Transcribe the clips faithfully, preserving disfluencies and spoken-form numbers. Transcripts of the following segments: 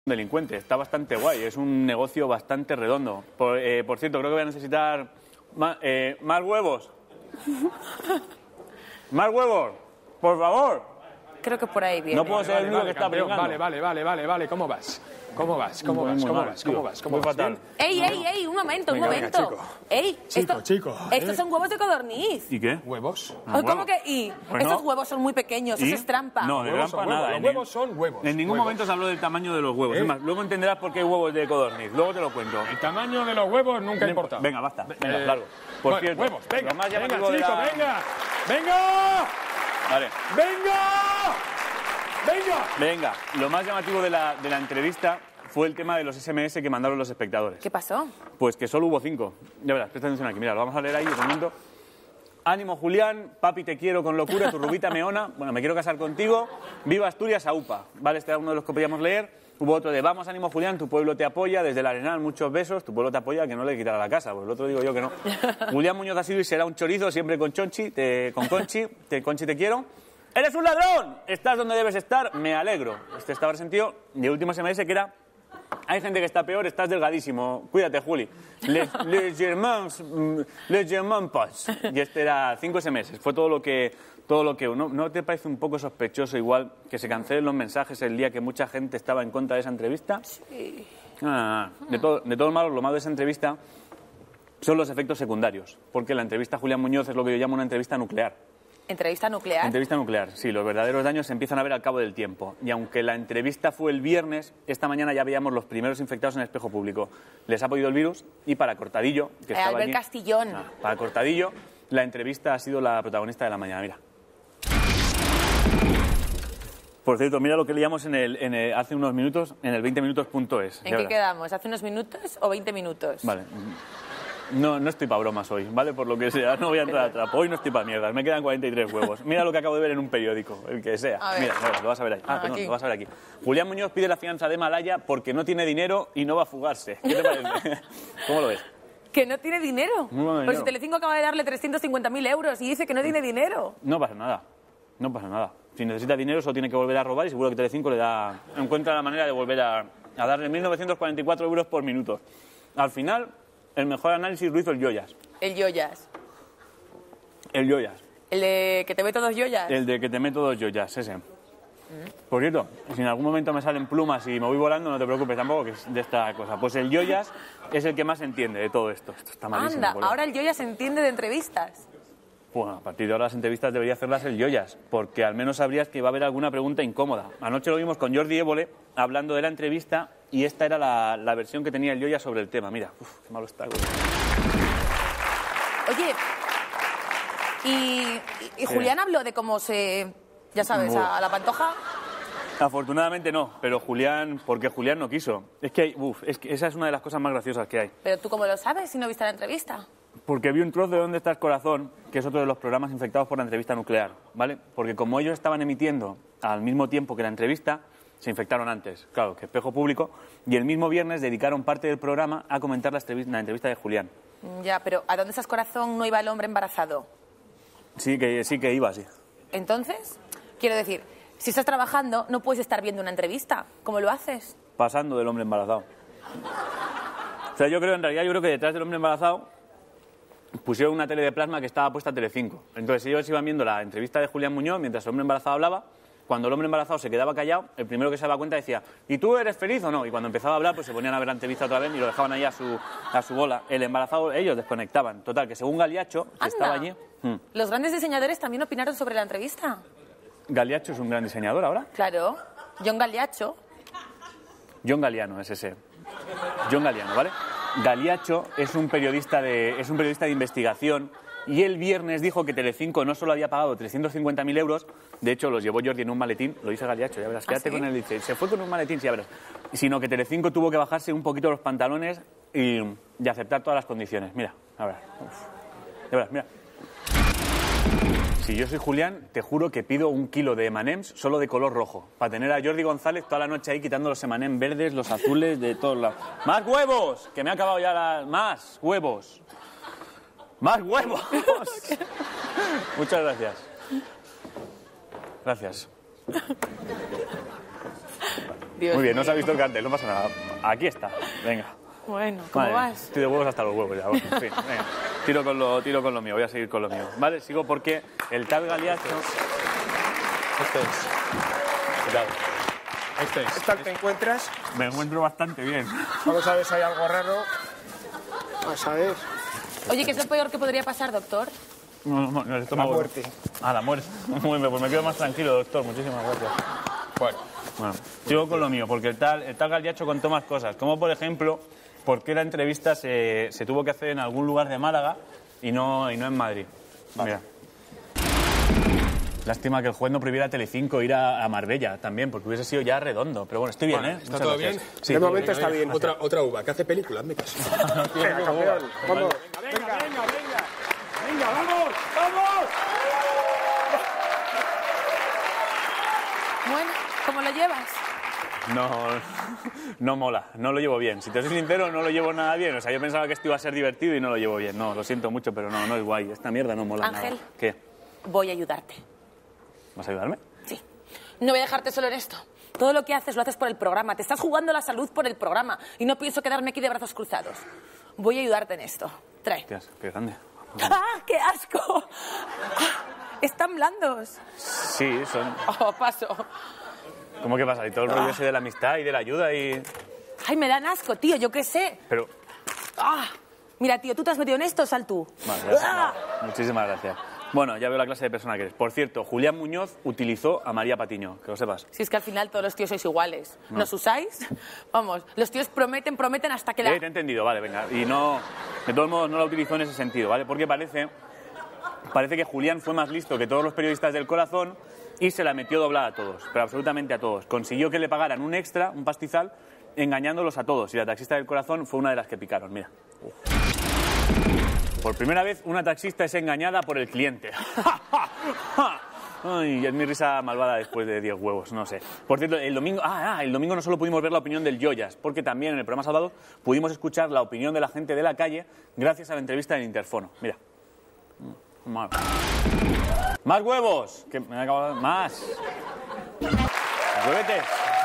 delincuente. Está bastante guay, es un negocio bastante redondo. Por, eh, por cierto, creo que voy a necesitar más, eh, más huevos. Más huevos, por favor. Creo que por ahí viene. No puedo ser Vale, el único vale, que está campeón, pringando. Vale, vale, vale, vale, vale. ¿Cómo vas? ¿Cómo vas? ¿Cómo Muy, vas? muy ¿Cómo mal, vas? tío. ¿Cómo vas? ¿Cómo Muy vas? fatal. ¿Bien? ¡Ey, ey, ey! Un momento, un Venga, venga, momento. chico. ¡Ey! Chico, esto- chico, Estos ¿eh? son huevos de codorniz. ¿Y qué? ¿Huevos? Ah, ¿Cómo huevo. que y? Bueno. Estos huevos son muy pequeños, ¿Y? eso es trampa. No, de Huevos trampa son huevos, nada. los En huevos ni- son huevos. En ningún Huevos. momento se habló del tamaño de los huevos. ¿Eh? Es más, luego entenderás por qué hay huevos de codorniz. Luego te lo cuento. El tamaño de los huevos nunca importa. Venga, basta. Venga, Eh, largo. Por bueno, cierto, huevos, venga, lo más venga, llamativo de chico, la- venga, venga, Vale. venga, venga. Venga, lo más llamativo de la, de la entrevista fue el tema de los ese eme ese que mandaron los espectadores. ¿Qué pasó? Pues que solo hubo cinco. Ya verás, presta atención aquí. Mira, lo vamos a leer ahí, os comento. Ánimo, Julián, papi, te quiero con locura, tu rubita meona. Bueno, me quiero casar contigo. Viva Asturias, aupa. Vale, este era uno de los que podíamos leer. Hubo otro de vamos, ánimo, Julián, tu pueblo te apoya. Desde el Arenal, muchos besos. Tu pueblo te apoya, que no le quitará la casa. Pues el otro digo yo que no. Julián Muñoz ha sido y será un chorizo, siempre con Chonchi, te, con Conchi. Te, Conchi, te quiero. ¡Eres un ladrón! Estás donde debes estar, me alegro. Este estaba resentido. Y el último ese eme ese que era... Hay gente que está peor, estás delgadísimo. Cuídate, Juli. Les, les Germains, mm, les Germains pas. Y este era cinco ese eme ese. Fue todo lo que... Todo lo que ¿no, ¿No te parece un poco sospechoso igual que se cancelen los mensajes el día que mucha gente estaba en contra de esa entrevista? Sí. Ah, de todo, de todo malo, lo malo de esa entrevista son los efectos secundarios. Porque la entrevista a Julián Muñoz es lo que yo llamo una entrevista nuclear. ¿Entrevista nuclear? Entrevista nuclear, sí, los verdaderos daños se empiezan a ver al cabo del tiempo. Y aunque la entrevista fue el viernes, esta mañana ya veíamos los primeros infectados en el espejo público. Les ha podido el virus y para Cortadillo, que Eh, estaba Albert allí- Castillón. Ah, para Cortadillo, la entrevista ha sido la protagonista de la mañana, mira. Por cierto, mira lo que leíamos en el, en el- hace unos minutos en el veinte minutos punto es. ¿En qué quedamos? ¿Hace unos minutos o veinte minutos? Vale. No, no estoy para bromas hoy, ¿vale? Por lo que sea, no voy a entrar a trapo. Hoy no estoy para mierdas, me quedan cuarenta y tres huevos. Mira lo que acabo de ver en un periódico, el que sea. A ver. Mira, mira, lo vas a ver ahí. Ah, Ah, perdón, aquí. lo vas a ver aquí. Julián Muñoz pide la fianza de Malaya porque no tiene dinero y no va a fugarse. ¿Qué te parece? ¿Cómo lo ves? Que no tiene dinero. No tiene Pues dinero. si Telecinco acaba de darle trescientos cincuenta mil euros y dice que no tiene dinero. No pasa nada, no pasa nada. Si necesita dinero solo tiene que volver a robar y seguro que Telecinco le da, encuentra la manera de volver a, a darle mil novecientos cuarenta y cuatro euros por minuto. Al final, el mejor análisis lo hizo el Yoyas. El Yoyas. El Yoyas. El de que te ve todos Yoyas. El de que te meto dos Yoyas, ese. Por cierto, si en algún momento me salen plumas y me voy volando, no te preocupes tampoco, que es de esta cosa. Pues el Yoyas es el que más entiende de todo esto. Esto está malísimo. Anda, por Dios. ahora el Yoyas se entiende de entrevistas. Bueno, a partir de ahora las entrevistas debería hacerlas el Yoyas, porque al menos sabrías que va a haber alguna pregunta incómoda. Anoche lo vimos con Jordi Évole hablando de la entrevista y esta era la, la versión que tenía el Yoyas sobre el tema. Mira, uf, qué malo está. Güey. Oye, y, y- y Julián habló de cómo se, ya sabes, a, a la pantoja. Afortunadamente no, pero Julián, porque Julián no quiso. Es que, hay, uf, es que esa es una de las cosas más graciosas que hay. Pero tú cómo lo sabes si no viste la entrevista. Porque vi un trozo de ¿Dónde estás, corazón?, que es otro de los programas infectados por la entrevista nuclear, ¿vale? Porque como ellos estaban emitiendo al mismo tiempo que la entrevista, se infectaron antes, claro, que espejo público, y el mismo viernes dedicaron parte del programa a comentar la entrevista, la entrevista de Julián. Ya, pero ¿a dónde estás corazón no iba el hombre embarazado? Sí que, sí que iba, sí. Entonces, quiero decir, si estás trabajando no puedes estar viendo una entrevista. ¿Cómo lo haces? Pasando del hombre embarazado. O sea, yo creo, en realidad, yo creo que detrás del hombre embarazado pusieron una tele de plasma que estaba puesta a Telecinco. Entonces ellos iban viendo la entrevista de Julián Muñoz mientras el hombre embarazado hablaba. Cuando el hombre embarazado se quedaba callado, el primero que se daba cuenta decía, ¿y tú eres feliz o no? Y cuando empezaba a hablar, pues se ponían a ver la entrevista otra vez y lo dejaban ahí a su, a su bola. El embarazado, ellos desconectaban. Total, que según Galiacho, que Anda. estaba allí... hmm, Los grandes diseñadores también opinaron sobre la entrevista. Galiacho es un gran diseñador ahora. Claro, John Galiacho. John Galiano es ese. John Galiano, ¿vale? Galiacho es un periodista de, es un periodista de investigación y el viernes dijo que Telecinco no solo había pagado trescientos cincuenta mil euros, de hecho los llevó Jordi en un maletín, lo dice Galiacho, ya verás, ¿Ah, quédate sí? con él, dice, se fue con un maletín, sí, ya verás, sino que Telecinco tuvo que bajarse un poquito los pantalones y, y aceptar todas las condiciones. Mira, a ver, uf. Ya verás, mira. Si yo soy Julián, te juro que pido un kilo de eme and eme's solo de color rojo, para tener a Jordi González toda la noche ahí quitando los eme and eme's verdes, los azules, de todos lados. ¡Más huevos! Que me ha acabado ya la... ¡Más huevos! ¡Más huevos! Muchas gracias. Gracias. Dios Muy bien, no mío. se ha visto el cartel, no pasa nada. Aquí está, venga. Bueno, ¿cómo Vale, vas? Estoy de huevos hasta los huevos ya. Bueno, en fin, venga. Tiro con, lo, tiro con lo mío, voy a seguir con lo mío. Vale, sigo porque el tal Galiacho... Este es. Cuidado. Este es. ¿Qué tal te encuentras? Me encuentro bastante bien. Vamos a ver si hay algo raro. Vamos a ver. Oye, ¿qué es lo peor que podría pasar, doctor? No, no, no, el estómago. La muerte. Ah, la muerte. Muy bien, pues me quedo más tranquilo, doctor. Muchísimas gracias. Bueno, Bueno, sigo con lo mío, porque el tal, el tal Galiacho contó más cosas. Como, por ejemplo, por qué la entrevista se, se tuvo que hacer en algún lugar de Málaga y no, y no en Madrid. Mira. Lástima que el juez no prohibiera a Telecinco ir a, a Marbella también, porque hubiese sido ya redondo. Pero bueno, estoy bien, Bueno, ¿eh? ¿está Muchas todo gracias. bien? Sí, De todo momento bien. está bien. otra, otra uva, que hace película, hazme caso. Venga, campeón. Vamos. Venga, venga, venga. Venga, vamos, vamos. Bueno, ¿cómo lo llevas? No, no mola, no lo llevo bien. Si te soy sincero, no lo llevo nada bien. O sea, yo pensaba que esto iba a ser divertido y no lo llevo bien. No, lo siento mucho, pero no, no es guay. Esta mierda no mola Ángel. nada. ¿Qué? Voy a ayudarte. ¿Vas a ayudarme? Sí. No voy a dejarte solo en esto. Todo lo que haces lo haces por el programa. Te estás jugando la salud por el programa. Y no pienso quedarme aquí de brazos cruzados. Voy a ayudarte en esto. Trae. Hostias, qué grande. ¡Ah, qué asco! Ah, están blandos. Sí, son... Oh, paso. ¿Cómo que pasa? Y todo el rollo ese de la amistad y de la ayuda y... Ay, me dan asco, tío, yo qué sé. Pero... Ah, mira, tío, ¿tú te has metido en esto? Sal tú. Vale, gracias, Ah. no. Muchísimas gracias. Bueno, ya veo la clase de persona que eres. Por cierto, Julián Muñoz utilizó a María Patiño, que lo sepas. Si es que al final todos los tíos sois iguales. ¿Nos usáis? Vamos, los tíos prometen, prometen hasta que la... Eh, te he entendido, vale, venga. Y no... De todos modos, no la utilizó en ese sentido, ¿vale? Porque parece... Parece que Julián fue más listo que todos los periodistas del corazón y se la metió doblada a todos, pero absolutamente a todos. Consiguió que le pagaran un extra, un pastizal, engañándolos a todos. Y la taxista del corazón fue una de las que picaron, mira. Uf. Por primera vez, una taxista es engañada por el cliente. Ay, es mi risa malvada después de diez huevos, no sé. Por cierto, el domingo, ah, ah, el domingo no solo pudimos ver la opinión del Joyas, porque también en el programa Salvador pudimos escuchar la opinión de la gente de la calle gracias a la entrevista del Interfono. Mira. Más, más huevos. Que me he acabado de... Más. Huevetes.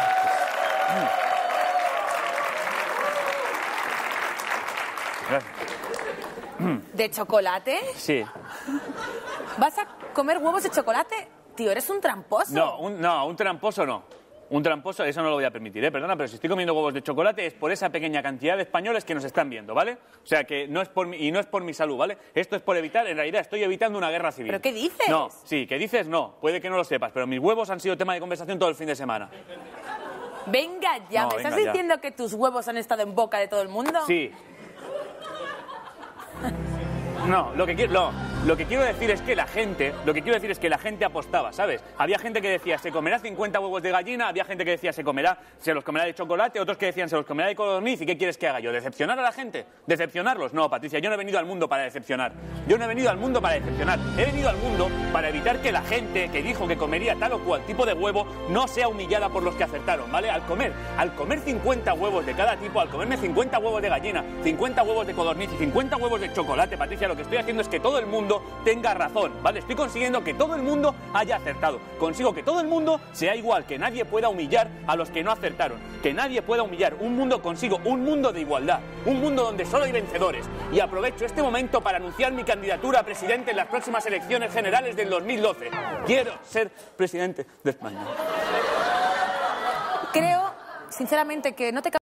Gracias. ¿De chocolate? Sí. ¿Vas a comer huevos de chocolate? Tío, eres un tramposo. No, un, no, un tramposo no. Un tramposo, eso no lo voy a permitir, ¿eh? Perdona, pero si estoy comiendo huevos de chocolate es por esa pequeña cantidad de españoles que nos están viendo, ¿vale? O sea, que no es por mi, y no es por mi salud, ¿vale? Esto es por evitar, en realidad estoy evitando una guerra civil. ¿Pero qué dices? No, sí, que dices no, puede que no lo sepas, pero mis huevos han sido tema de conversación todo el fin de semana. Venga ya, No, ¿me venga estás ya. diciendo que tus huevos han estado en boca de todo el mundo? Sí. No, lo que quiero, no, lo que quiero decir es que la gente, lo que quiero decir es que la gente apostaba, ¿sabes? Había gente que decía se comerá cincuenta huevos de gallina, había gente que decía se comerá, se los comerá de chocolate, otros que decían se los comerá de codorniz. ¿Y qué quieres que haga yo? ¿Decepcionar a la gente? ¿Decepcionarlos? No, Patricia, yo no he venido al mundo para decepcionar. Yo no he venido al mundo para decepcionar. He venido al mundo para evitar que la gente que dijo que comería tal o cual tipo de huevo no sea humillada por los que acertaron, ¿vale? Al comer, al comer cincuenta huevos de cada tipo, al comerme cincuenta huevos de gallina, cincuenta huevos de codorniz y cincuenta huevos de chocolate, Patricia, lo que estoy haciendo es que todo el mundo tenga razón, ¿vale? Estoy consiguiendo que todo el mundo haya acertado. Consigo que todo el mundo sea igual, que nadie pueda humillar a los que no acertaron, que nadie pueda humillar. Un mundo consigo, un mundo de igualdad, un mundo donde solo hay vencedores. Y aprovecho este momento para anunciar mi candidatura a presidente en las próximas elecciones generales del dos mil doce. Quiero ser presidente de España. Creo, sinceramente, que no te